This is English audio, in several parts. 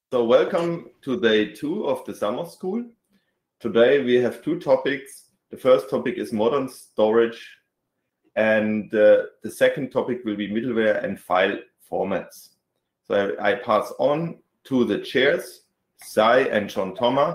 So welcome to day 2 of the summer school. Today we have 2 topics. The first topic is modern storage, and the second topic will be middleware and file formats. So I pass on to the chairs, Sai and John Thomas.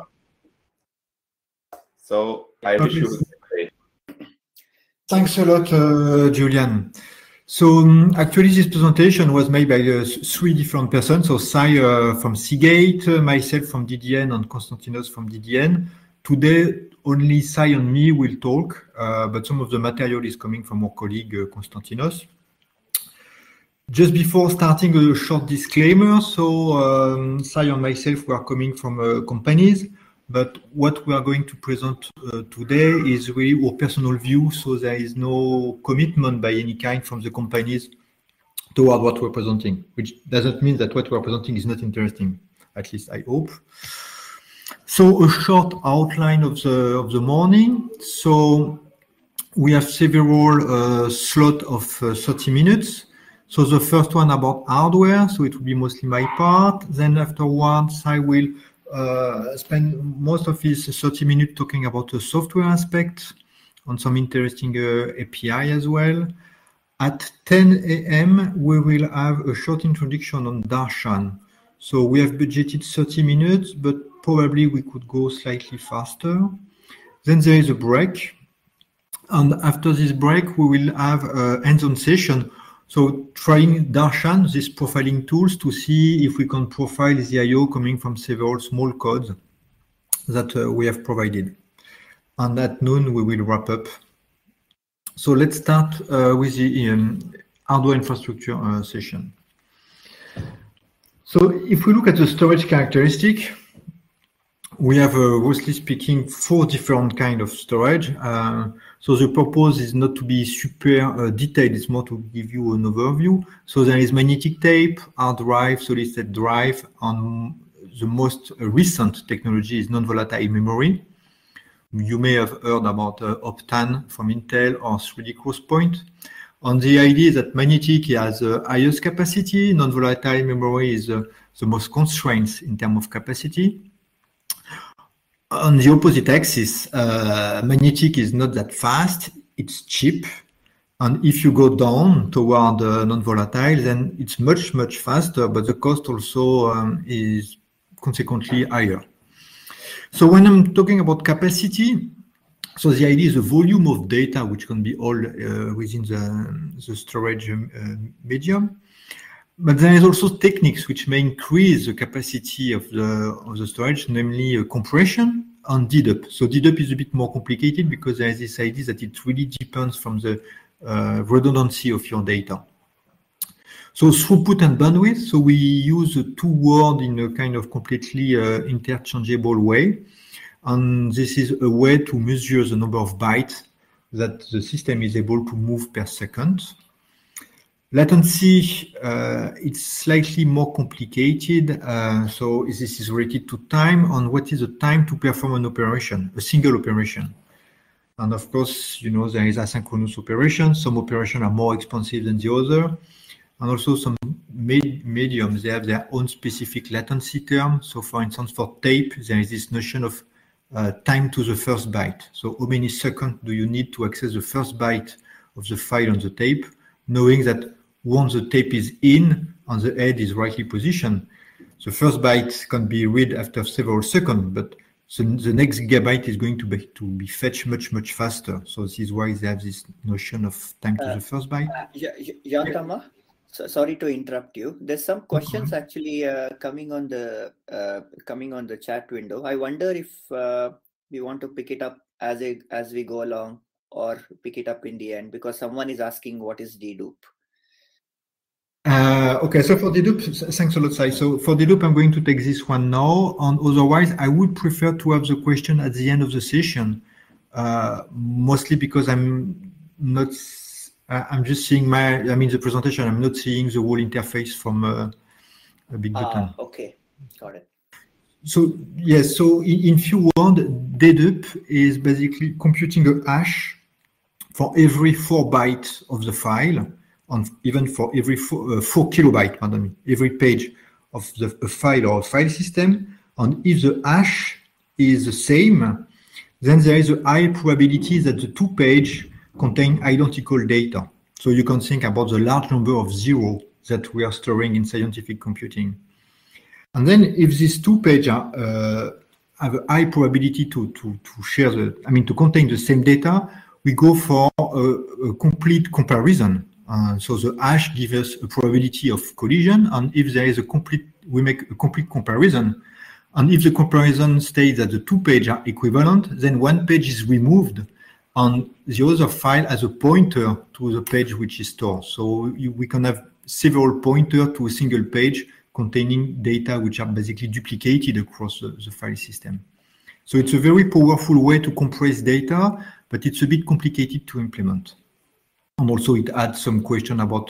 So I wish you a good day. Thanks a lot, Julian. So actually, this presentation was made by 3 different persons. So Sai from Seagate, myself from DDN, and Konstantinos from DDN. Today, only Sai and me will talk, but some of the material is coming from our colleague Konstantinos. Just before starting, a short disclaimer. So Sai and myself were coming from companies, but what we are going to present today is really our personal view. So there is no commitment by any kind from the companies toward what we're presenting, which doesn't mean that what we're presenting is not interesting. At least I hope. So a short outline of the morning. So we have several slots of 30 minutes. So the first one about hardware. So it will be mostly my part. Then afterwards, I will spend most of his 30 minutes talking about the software aspect on some interesting API as well. At 10 a.m., we will have a short introduction on Darshan. So we have budgeted 30 minutes, but probably we could go slightly faster. Then there is a break. And after this break, we will have a hands-on session. So trying Darshan, these profiling tools, to see if we can profile the I/O coming from several small codes that we have provided. And at noon, we will wrap up. So let's start with the hardware infrastructure session. So if we look at the storage characteristic, we have, roughly speaking, 4 different kinds of storage. So the purpose is not to be super detailed, it's more to give you an overview. So there is magnetic tape, hard drive, solid state drive, and the most recent technology is non-volatile memory. You may have heard about Optane from Intel or 3D Crosspoint. And the idea is that magnetic has the highest capacity, non-volatile memory is the most constraints in terms of capacity. On the opposite axis, magnetic is not that fast, it's cheap. And if you go down toward non-volatile, then it's much, much faster, but the cost also is consequently higher. So when I'm talking about capacity, so the idea is the volume of data, which can be all within the storage medium. But there is also techniques which may increase the capacity of the storage, namely compression and dedup. So dedup is a bit more complicated because there is this idea that it really depends from the redundancy of your data. So throughput and bandwidth. So we use the 2 words in a kind of completely interchangeable way. And this is a way to measure the number of bytes that the system is able to move per second. Latency, it's slightly more complicated. So this is related to time on what is the time to perform an operation, a single operation. And of course, you know, there is asynchronous operations. Some operations are more expensive than the other. And also some mediums, they have their own specific latency term. So for instance, for tape, there is this notion of time to the first byte. So how many seconds do you need to access the first byte of the file on the tape, knowing that once the tape is in and the head is rightly positioned, the first byte can be read after several seconds, but the next gigabyte is going to be fetched much, much faster. So this is why they have this notion of time to the first byte. Yantama, sorry to interrupt you. There's some questions actually coming on the chat window. I wonder if we want to pick it up as we go along or pick it up in the end, because someone is asking what is dedupe. Okay, so for dedupe, thanks a lot, Sai. So for dedupe, I'm going to take this one now. And otherwise, I would prefer to have the question at the end of the session, mostly because I'm just seeing the presentation. I'm not seeing the whole interface from a big button. Okay, got it. So yes, so in few words, dedupe is basically computing a hash for every 4 bytes of the file, and even for every 4 kilobytes, every page of a file or a file system. And if the hash is the same, then there is a high probability that the two pages contain identical data. So you can think about the large number of zeros that we are storing in scientific computing. And then if these two pages have a high probability to share to contain the same data, we go for a complete comparison. So the hash gives us a probability of collision, and if there is we make a complete comparison. And if the comparison states that the two pages are equivalent, then one page is removed, and the other file has a pointer to the page which is stored. So we can have several pointers to a single page containing data which are basically duplicated across the file system. So it's a very powerful way to compress data, but it's a bit complicated to implement. And also it adds some question about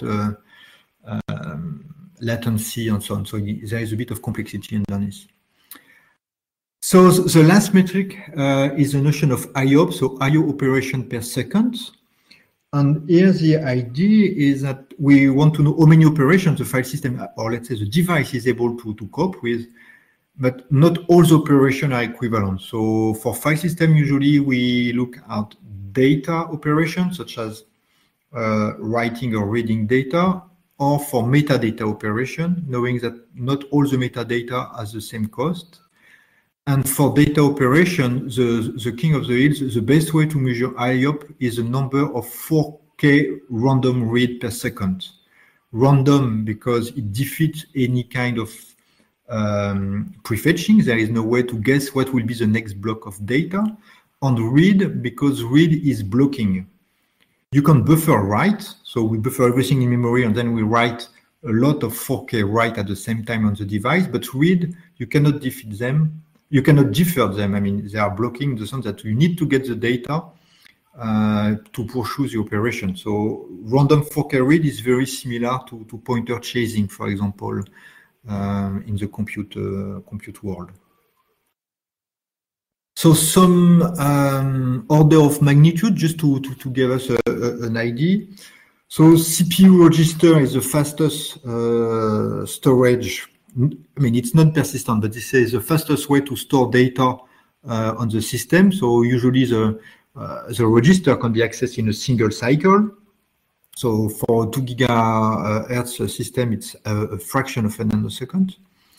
latency and so on. So there is a bit of complexity underneath. So the last metric is the notion of IOP, so IO operation per second. And here the idea is that we want to know how many operations the file system, or let's say the device, is able to cope with, but not all the operations are equivalent. So for file system, usually we look at data operations, such as writing or reading data, or for metadata operation, knowing that not all the metadata has the same cost. And for data operation, the king of the hills, the best way to measure IOP is the number of 4K random read per second. Random because it defeats any kind of prefetching. There is no way to guess what will be the next block of data. And read because read is blocking. You can buffer write, so we buffer everything in memory and then we write a lot of 4K write at the same time on the device, but read, you cannot defeat them. You cannot defer them. I mean, they are blocking in the sense that you need to get the data to pursue the operation. So random 4K read is very similar to pointer chasing, for example, in the compute world. So some order of magnitude, just to give us an idea. So CPU register is the fastest storage. I mean, it's not persistent, but this is the fastest way to store data on the system. So usually the register can be accessed in a single cycle. So for 2 gigahertz system, it's a fraction of a nanosecond.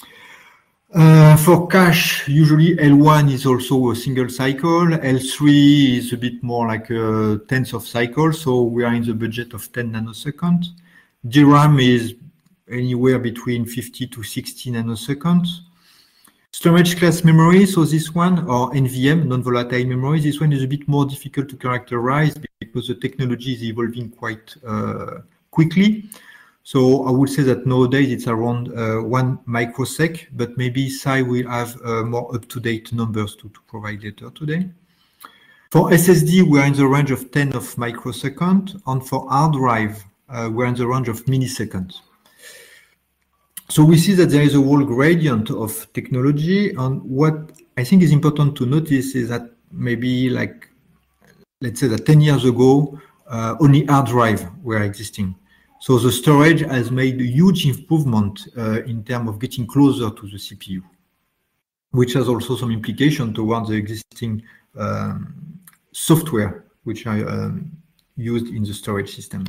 For cache, usually L1 is also a single cycle. L3 is a bit more like a tenth of cycle. So we are in the budget of 10 nanoseconds. DRAM is anywhere between 50 to 60 nanoseconds. Storage class memory, so this one, or NVM, non-volatile memory, this one is a bit more difficult to characterize because the technology is evolving quite quickly. So I would say that nowadays it's around 1 microsec, but maybe Sai will have more up-to-date numbers to provide later today. For SSD, we're in the range of 10 of microseconds, and for hard drive, we're in the range of milliseconds. So we see that there is a whole gradient of technology, and what I think is important to notice is that maybe like, let's say that 10 years ago, only hard drive were existing. So the storage has made a huge improvement in terms of getting closer to the CPU, which has also some implication towards the existing software which are used in the storage system.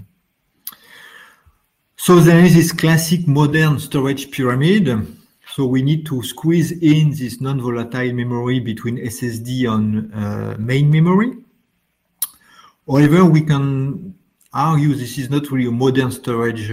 So there is this classic modern storage pyramid. So we need to squeeze in this non-volatile memory between SSD and main memory. However, we can argue this is not really a modern storage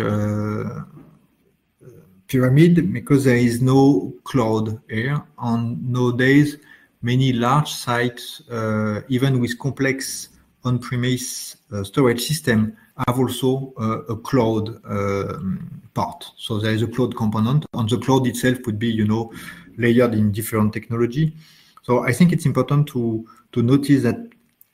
pyramid because there is no cloud here. And nowadays, many large sites, even with complex on-premise storage system, have also a cloud part. So there is a cloud component, and the cloud itself would be, layered in different technology. So I think it's important to notice that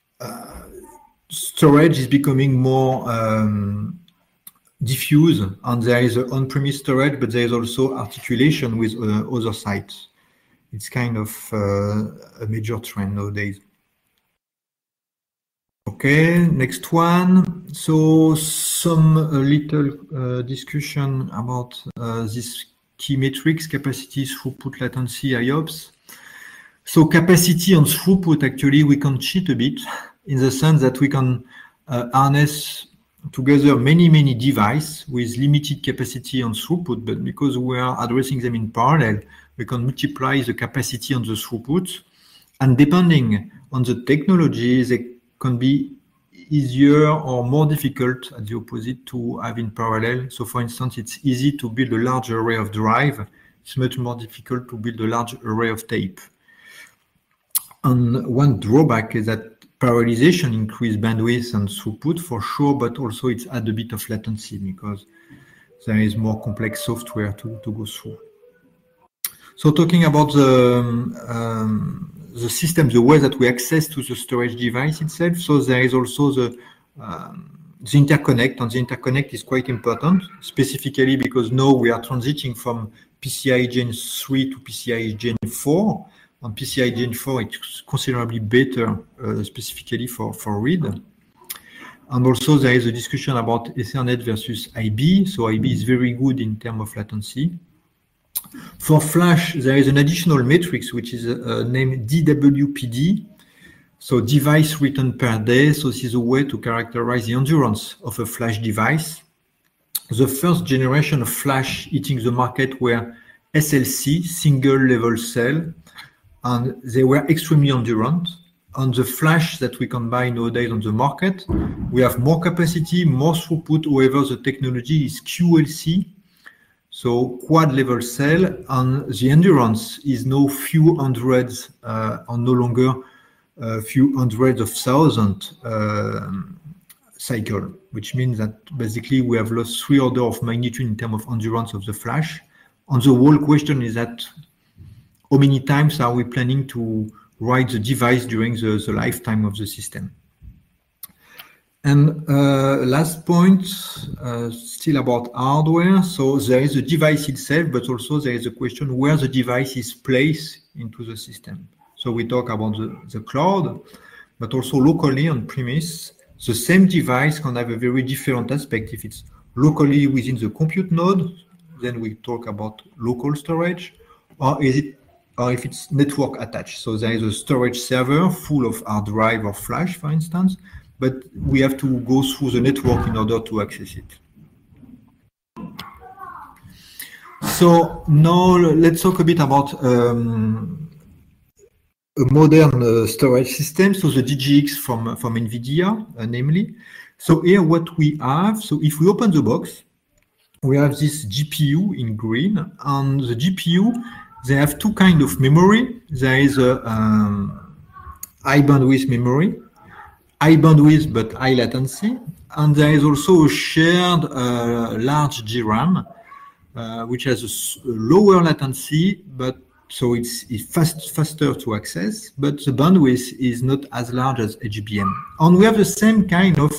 storage is becoming more diffuse, and there is on-premise storage, but there is also articulation with other sites. It's kind of a major trend nowadays. Okay, next one. So some little discussion about this key metrics: capacity, throughput, latency, IOPS. So capacity and throughput, actually, we can cheat a bit in the sense that we can harness together many devices with limited capacity and throughput, but because we are addressing them in parallel, we can multiply the capacity and the throughput. And depending on the technology, they can be easier or more difficult at the opposite to have in parallel. So for instance, it's easy to build a large array of drive. It's much more difficult to build a large array of tape. And one drawback is that parallelization increases bandwidth and throughput for sure, but also it's add a bit of latency because there is more complex software to go through. So talking about the system, the way that we access to the storage device itself. So there is also the interconnect, and the interconnect is quite important, specifically because now we are transiting from PCI Gen 3 to PCI Gen 4. On PCI Gen 4, it's considerably better, specifically for read. And also there is a discussion about Ethernet versus IB. So IB is very good in terms of latency. For flash, there is an additional matrix which is named DWPD. So device written per day. So this is a way to characterize the endurance of a flash device. The first generation of flash hitting the market were SLC, single level cell, and they were extremely endurant. On the flash that we can buy nowadays on the market, we have more capacity, more throughput. However, the technology is QLC. So quad level cell, and the endurance is now few hundreds, and no longer few hundreds of thousand cycle, which means that basically we have lost 3 orders of magnitude in terms of endurance of the flash. And the whole question is that how many times are we planning to write the device during the lifetime of the system? And last point, still about hardware. So there is a device itself, but also there is a question where the device is placed into the system. So we talk about the cloud, but also locally on premise. The same device can have a very different aspect. If it's locally within the compute node, then we talk about local storage, or if it's network attached. So there is a storage server full of hard drive or flash, for instance, but we have to go through the network in order to access it. So now let's talk a bit about a modern storage system. So the DGX from NVIDIA, namely. So here what we have, so if we open the box, we have this GPU in green, and the GPU, they have two kinds of memory. There is a high bandwidth memory, high bandwidth but high latency, and there is also a shared large DRAM, which has a lower latency, but so it's faster to access, but the bandwidth is not as large as HBM. And we have the same kind of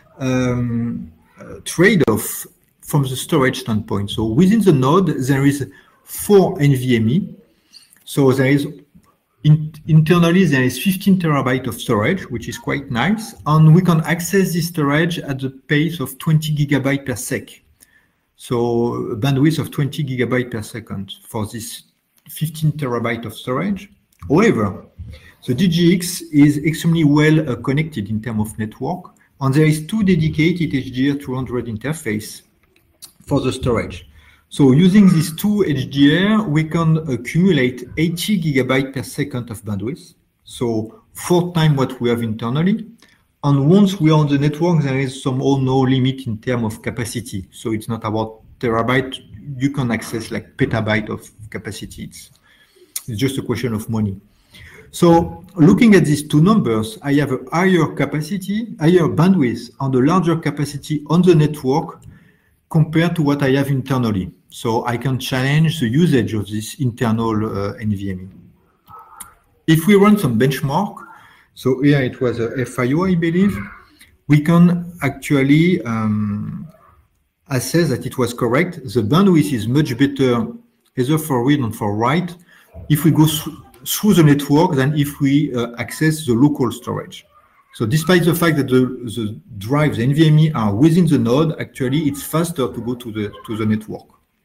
trade-off from the storage standpoint. So within the node, there is 4 NVMe. So there is internally there is 15 terabytes of storage, which is quite nice, and we can access this storage at the pace of 20 gigabytes per sec. So a bandwidth of 20 gigabytes per second for this 15 terabytes of storage. However, the DGX is extremely well connected in terms of network, and there is 2 dedicated HDR200 interface for the storage. So using these 2 HDR, we can accumulate 80 gigabytes per second of bandwidth. So 4 times what we have internally. And once we are on the network, there is somehow no limit in terms of capacity. So it's not about terabyte. You can access like petabyte of capacity. It's just a question of money. So looking at these 2 numbers, I have a higher capacity, higher bandwidth, and a larger capacity on the network compared to what I have internally. So I can challenge the usage of this internal NVMe. If we run some benchmark, so here it was a FIO, I believe, we can actually assess that it was correct. The bandwidth is much better either for read and for write if we go through the network than if we access the local storage. So despite the fact that the drives, the NVMe are within the node, actually it's faster to go to the network.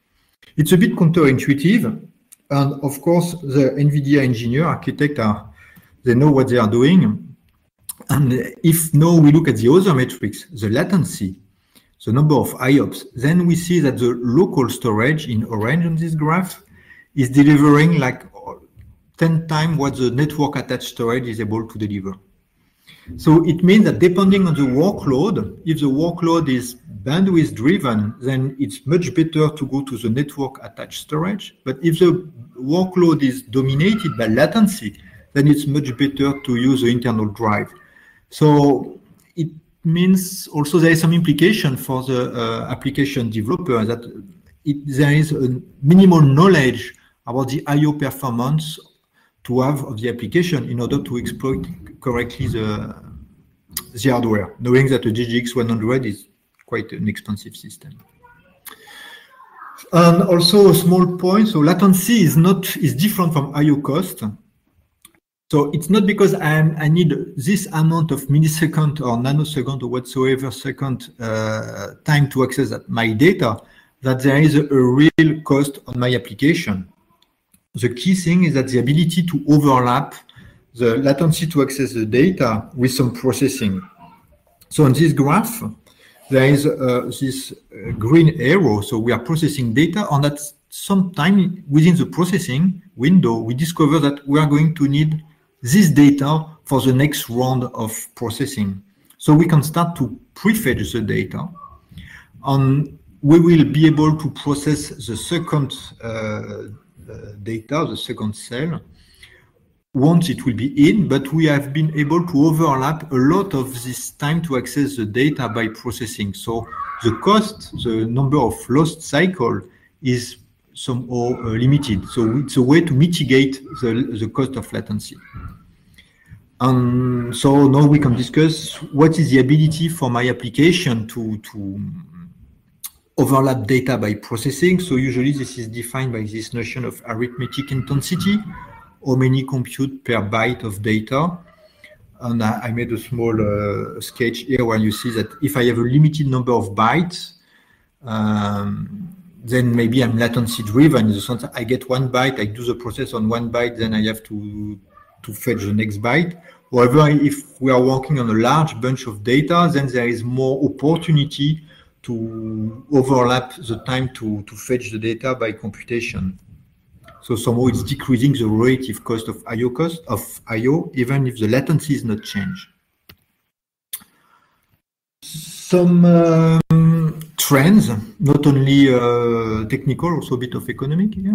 It's a bit counterintuitive. And of course, the NVIDIA engineer, architect, they know what they are doing. And if now we look at the other metrics, the latency, the number of IOPS, then we see that the local storage in orange on this graph is delivering like 10 times what the network attached storage is able to deliver. So it means that depending on the workload, if the workload is bandwidth driven, then it's much better to go to the network attached storage. But if the workload is dominated by latency, then it's much better to use the internal drive. So it means also there is some implication for the application developer that there is a minimal knowledge about the I/O performance to have of the application in order to exploit correctly the hardware, knowing that the GGX 100 is quite an expensive system. And also a small point, so latency is different from I/O cost. So it's not because I need this amount of millisecond or nanosecond or whatsoever second time to access my data that there is a real cost on my application. The key thing is that the ability to overlap the latency to access the data with some processing. So on this graph, there is this green arrow. So we are processing data, and at some time within the processing window, we discover that we are going to need this data for the next round of processing. So we can start to prefetch the data, and we will be able to process the second data, the second cell, once it will be in, but we have been able to overlap a lot of this time to access the data by processing. So the cost, the number of lost cycle is somehow limited. So it's a way to mitigate the cost of latency. So now we can discuss what is the ability for my application to overlap data by processing. So usually this is defined by this notion of arithmetic intensity, how many compute per byte of data. And I made a small sketch here where you see that if I have a limited number of bytes, then maybe I'm latency driven in the sense that I get 1 byte, I do the process on 1 byte, then I have to fetch the next byte. However, if we are working on a large bunch of data, then there is more opportunity to overlap the time to fetch the data by computation. So somehow it's decreasing the relative cost of I/O, even if the latency is not changed. Some trends, not only technical, also a bit of economic here.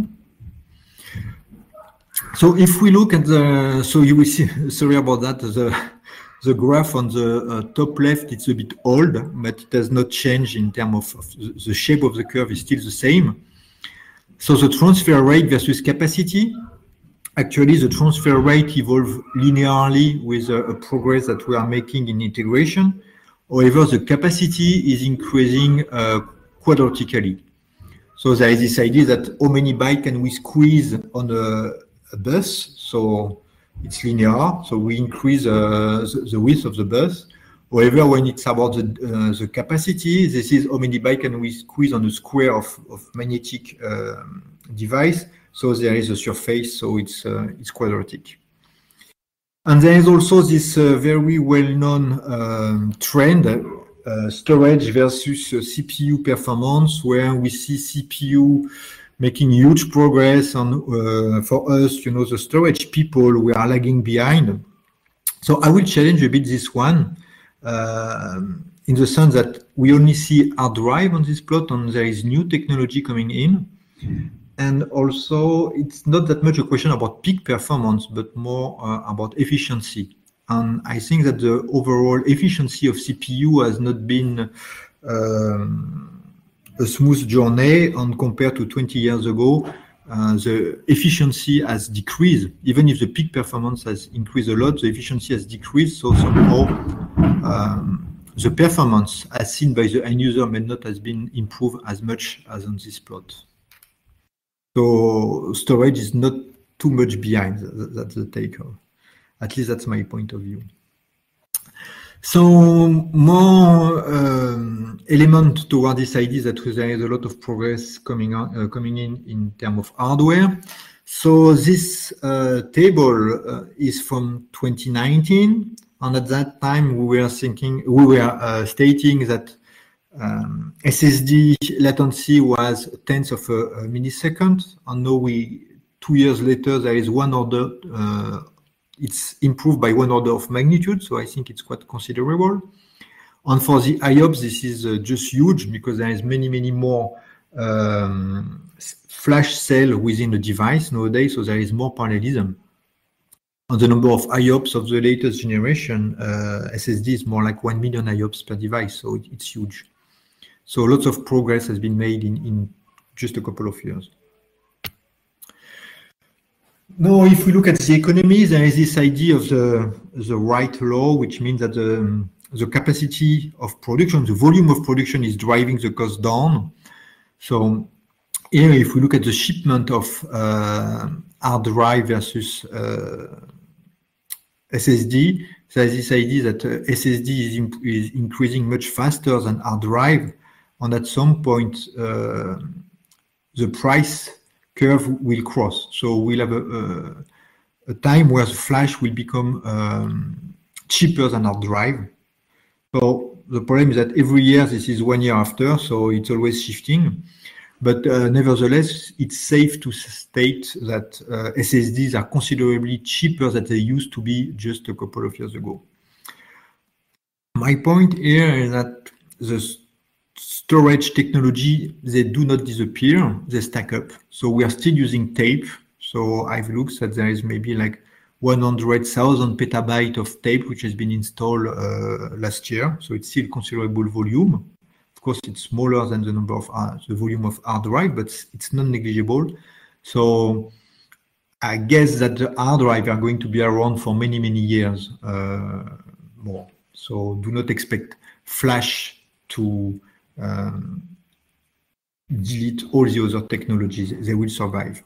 So if we look at so you will see, sorry about that, the graph on the top left, it's a bit old, but it has not changed in terms of the shape of the curve is still the same. So the transfer rate versus capacity, actually the transfer rate evolves linearly with a progress that we are making in integration. However, the capacity is increasing quadratically. So there is this idea that how many bytes can we squeeze on a bus? So it's linear, so we increase the width of the bus. However, when it's about the capacity, this is how many bytes can we squeeze on a square of magnetic device. So there is a surface, so it's quadratic. And there is also this very well-known trend, storage versus CPU performance, where we see CPU making huge progress on, for us, you know, the storage people, we are lagging behind. So I will challenge a bit this one, in the sense that we only see hard drive on this plot and there is new technology coming in. And also it's not that much a question about peak performance, but more about efficiency. And I think that the overall efficiency of CPU has not been a smooth journey, and compared to 20 years ago, the efficiency has decreased. Even if the peak performance has increased a lot, the efficiency has decreased. So somehow the performance as seen by the end user may not have been improved as much as on this plot. So storage is not too much behind. That's the take-home. At least that's my point of view. So more element toward this idea that there is a lot of progress coming in terms of hardware. So this table is from 2019, and at that time we were stating that SSD latency was tenths of a millisecond, and now 2 years later there is one order. It's improved by one order of magnitude, so I think it's quite considerable. And for the IOPS, this is just huge because there is many more flash cell within the device nowadays, so there is more parallelism. And the number of IOPS of the latest generation SSD is more like 1 million IOPS per device, so it's huge. So lots of progress has been made in just a couple of years. Now, if we look at the economy, there is this idea of the Wright law, which means that the capacity of production, the volume of production is driving the cost down. So here, if we look at the shipment of hard drive versus SSD, there's this idea that SSD is increasing much faster than hard drive, and at some point, the price curve will cross. So we'll have a time where the flash will become cheaper than hard drive. So the problem is that every year, this is 1 year after, so it's always shifting. But nevertheless, it's safe to state that SSDs are considerably cheaper than they used to be just a couple of years ago. My point here is that the storage technology, they do not disappear, they stack up. So we are still using tape. So I've looked that there is maybe like 100,000 petabytes of tape which has been installed last year. So it's still considerable volume. Of course, it's smaller than the number of the volume of hard drive, but it's not negligible. So I guess that the hard drive are going to be around for many years more. So do not expect flash to delete all the other technologies. They will survive.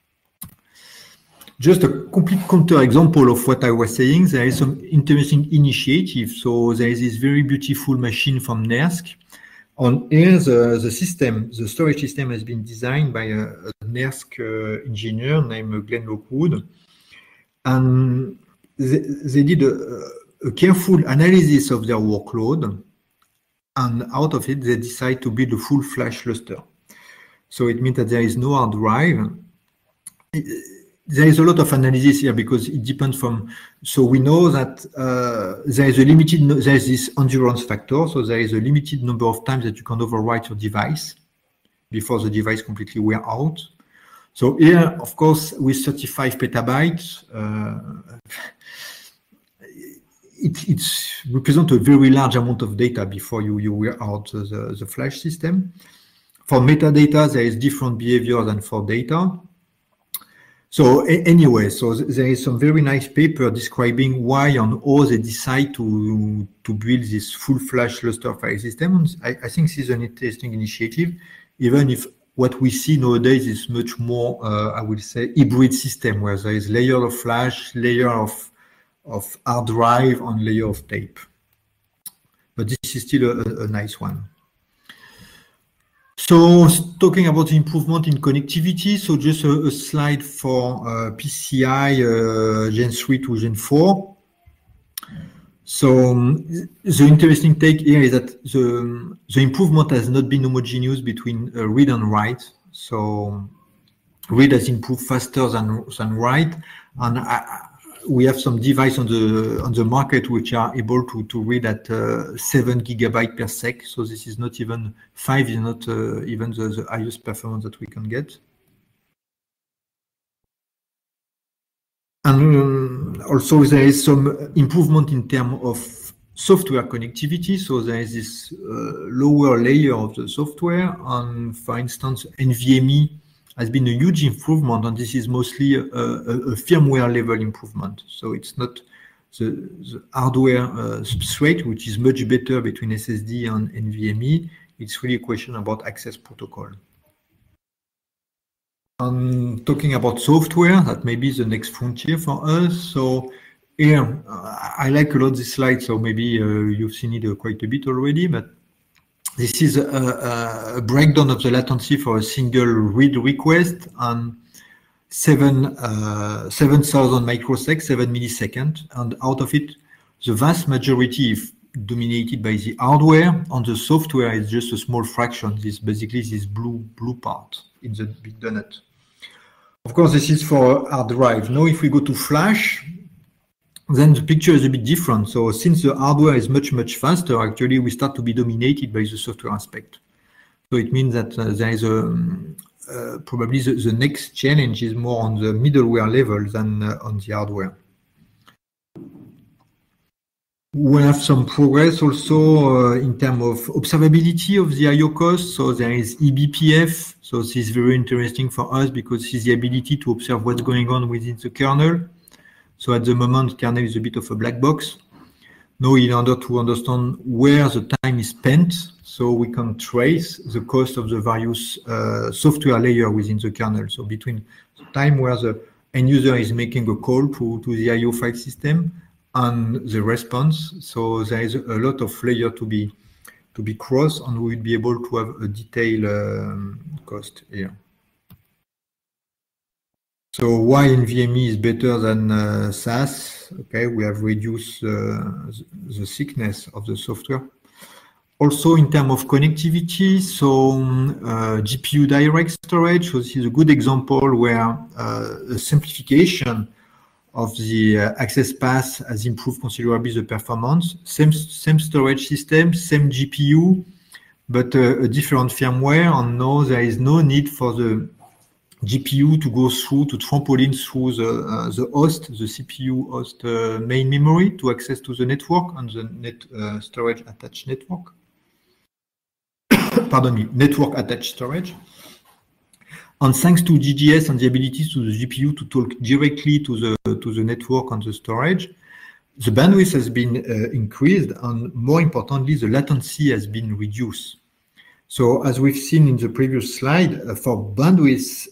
Just a complete counter-example of what I was saying, there is some interesting initiative. So there is this very beautiful machine from NERSC. On here, the storage system has been designed by a NERSC engineer named Glenn Lockwood. And they did a careful analysis of their workload. And out of it, they decide to build a full flash cluster. So it means that there is no hard drive. There is a lot of analysis here because it depends from. So we know that there is this endurance factor. So there is a limited number of times that you can overwrite your device before the device completely wear out. So here, of course, with 35 petabytes, it represents a very large amount of data before you wear out the flash system. For metadata, there is different behavior than for data. So anyway, so there is some very nice paper describing why and how they decide to build this full flash cluster file system. I think this is an interesting initiative, even if what we see nowadays is much more, I will say, hybrid system, where there is layer of flash, layer of hard drive, and layer of tape. But this is still a nice one. So talking about the improvement in connectivity, so just a slide for PCI Gen 3 to Gen 4. So the interesting take here is that the improvement has not been homogeneous between read and write. So read has improved faster than write, and we have some devices on the market which are able to read at 7 gigabytes per sec. So this is not even 5, is not even the highest performance that we can get. And also there is some improvement in terms of software connectivity. So there is this lower layer of the software. And for instance, NVMe has been a huge improvement, and this is mostly a firmware level improvement. So it's not the hardware substrate, which is much better between SSD and NVMe. It's really a question about access protocol. Talking about software, that may be the next frontier for us. So here, I like a lot this slide, so maybe you've seen it quite a bit already, but this is a breakdown of the latency for a single read request on 7,000 microseconds, 7 milliseconds, and out of it, the vast majority is dominated by the hardware. On the software, it's just a small fraction. This basically this blue part in the big donut. Of course, this is for hard drive. Now, if we go to flash, then the picture is a bit different. So since the hardware is much faster, actually, we start to be dominated by the software aspect. So it means that there is probably the next challenge is more on the middleware level than on the hardware. We have some progress also in terms of observability of the I/O cost. So there is eBPF. So this is very interesting for us because it's the ability to observe what's going on within the kernel. So at the moment, kernel is a bit of a black box. Now, in order to understand where the time is spent, so we can trace the cost of the various software layer within the kernel. So between the time where the end user is making a call to the I/O file system and the response, so there is a lot of layer to be crossed, and we will be able to have a detailed cost here. So why NVMe is better than SAS? Okay, we have reduced the thickness of the software. Also, in terms of connectivity, so GPU direct storage. So this is a good example where a simplification of the access path has improved considerably the performance. Same storage system, same GPU, but a different firmware. And now there is no need for the GPU to go through, to trampoline through the host, the CPU host main memory to access to the network and the storage attached network. Pardon me, network attached storage. And thanks to GGS and the ability to the GPU to talk directly to the network and the storage, the bandwidth has been increased, and more importantly, the latency has been reduced. So as we've seen in the previous slide, for bandwidth,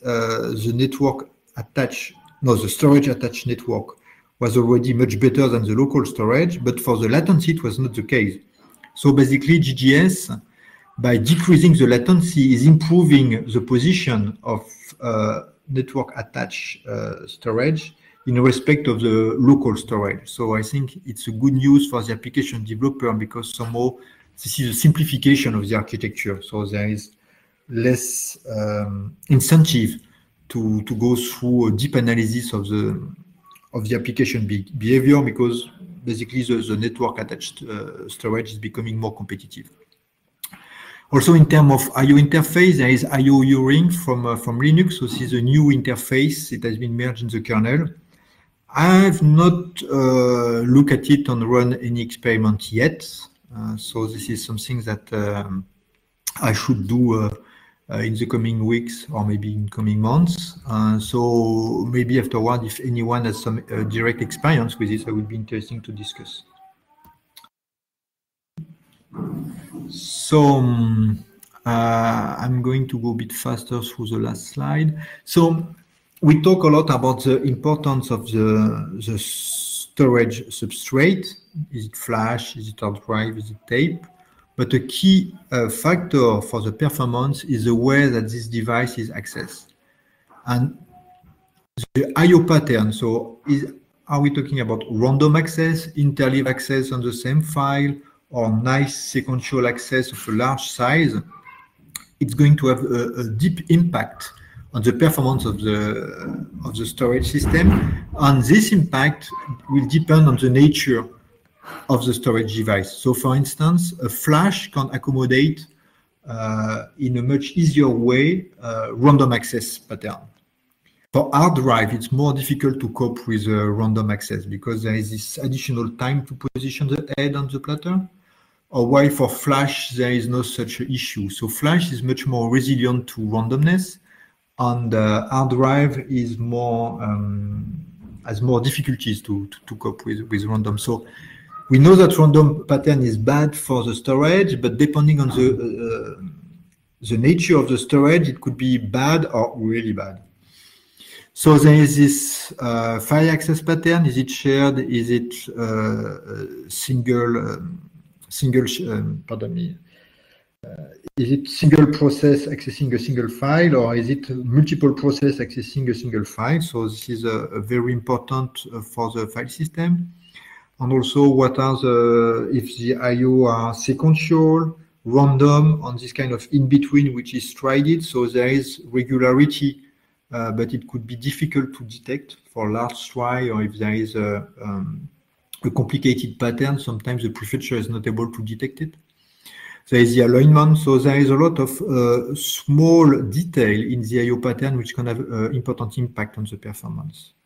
the storage attached network was already much better than the local storage, but for the latency, it was not the case. So basically, GGS, by decreasing the latency, is improving the position of network attached storage in respect of the local storage. So I think it's a good news for the application developer because somehow this is a simplification of the architecture. So there is less incentive to go through a deep analysis of the application behavior because basically the network attached storage is becoming more competitive. Also, in terms of I/O interface, there is I/O U-Ring from Linux. So this is a new interface. It has been merged in the kernel. I've not looked at it and run any experiment yet. So this is something that I should do in the coming weeks or maybe in coming months. So maybe afterward, if anyone has some direct experience with this, I would be interesting to discuss. So I'm going to go a bit faster through the last slide. So we talk a lot about the importance of the storage substrate. Is it flash? Is it hard drive? Is it tape? But a key factor for the performance is the way that this device is accessed. And the I/O pattern, so are we talking about random access, interleave access on the same file, or nice sequential access of a large size? It's going to have a deep impact on the performance of the storage system. And this impact will depend on the nature of the storage device. So for instance, a flash can accommodate in a much easier way random access pattern. For hard drive, it's more difficult to cope with random access because there is this additional time to position the head on the platter. Or while for flash, there is no such issue. So flash is much more resilient to randomness, and hard drive is more has more difficulties to cope with random. So we know that random pattern is bad for the storage, but depending on the nature of the storage, it could be bad or really bad. So there is this file access pattern. Is it shared? Is it is it single process accessing a single file, or is it multiple process accessing a single file? So this is a very important for the file system. And also, what are if the I/O are sequential, random, on this kind of in between, which is threaded. So there is regularity, but it could be difficult to detect for large stride, or if there is a complicated pattern, sometimes the prefetcher is not able to detect it. There is the alignment, so there is a lot of small detail in the I/O pattern which can have important impact on the performance.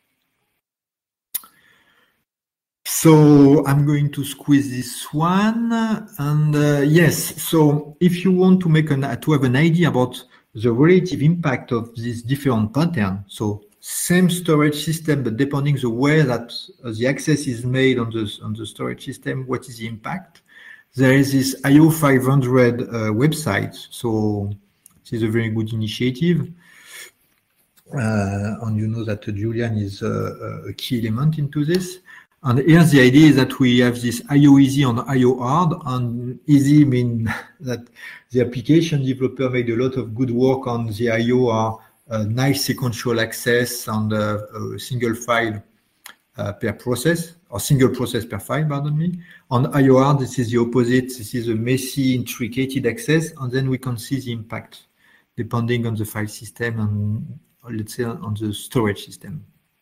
So I'm going to squeeze this one, and yes. So if you want to make to have an idea about the relative impact of these different patterns, so same storage system, but depending the way that the access is made on the storage system, what is the impact? There is this IO 500 website, so this is a very good initiative. And you know that Julian is a key element into this. And here the idea is that we have this IO easy and IO hard, and easy means that the application developer made a lot of good work on the IO are nice sequential access and a single file per process, or single process per file, pardon me. On IO hard, this is the opposite. This is a messy, intricate access, and then we can see the impact depending on the file system and, let's say, on the storage system.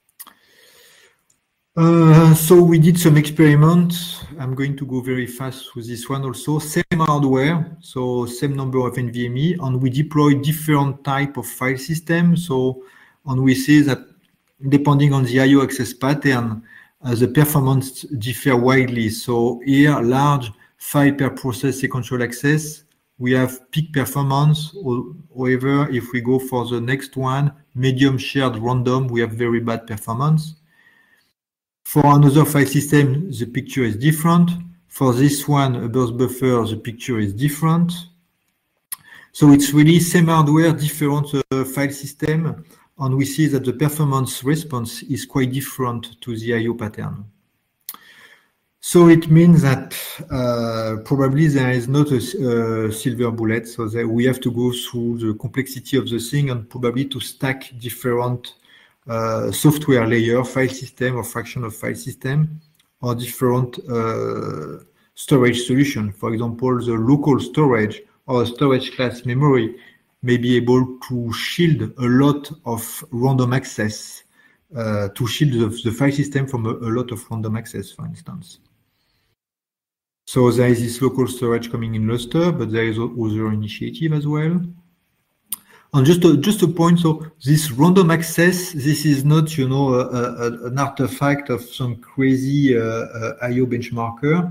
So we did some experiments. I'm going to go very fast with this one also. Same hardware, so same number of NVMe, and we deploy different type of file system. So, and we see that depending on the IO access pattern, the performance differ widely. So here, large file per process sequential access, we have peak performance. However, if we go for the next one, medium shared random, we have very bad performance. For another file system, the picture is different. For this one, a burst buffer, the picture is different. So it's really same hardware, different file system. And we see that the performance response is quite different to the IO pattern. So it means that probably there is not a silver bullet. So that we have to go through the complexity of the thing and probably to stack different software layer, file system or fraction of file system, or different storage solution. For example, the local storage or storage class memory may be able to shield a lot of random access, to shield the file system from a lot of random access, for instance. So there is this local storage coming in Lustre, but there is other initiative as well. And just a point, so this random access, this is not, you know, an artifact of some crazy IO benchmarker.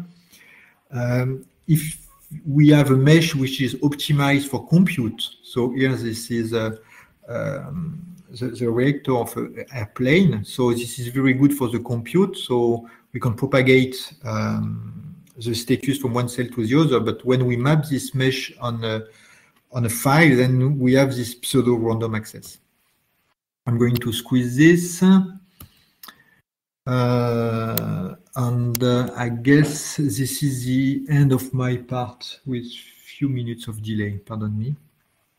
If we have a mesh which is optimized for compute, so here this is the reactor of an airplane, so this is very good for the compute, so we can propagate the status from one cell to the other, but when we map this mesh on a file, then we have this pseudo-random access. I'm going to squeeze this. And I guess this is the end of my part with few minutes of delay, pardon me.